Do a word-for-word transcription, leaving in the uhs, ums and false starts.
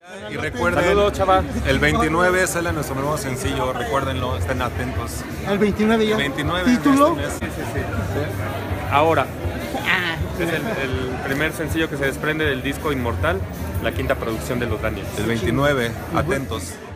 Y recuerden, saludos, chava. El veintinueve sale nuestro nuevo sencillo, recuérdenlo, estén atentos. El veintinueve ya. El veintinueve ¿Título? de este mes. Sí, sí, sí. Ahora. Es el, el primer sencillo que se desprende del disco Inmortal, la quinta producción de los Daniels. El veintinueve, atentos.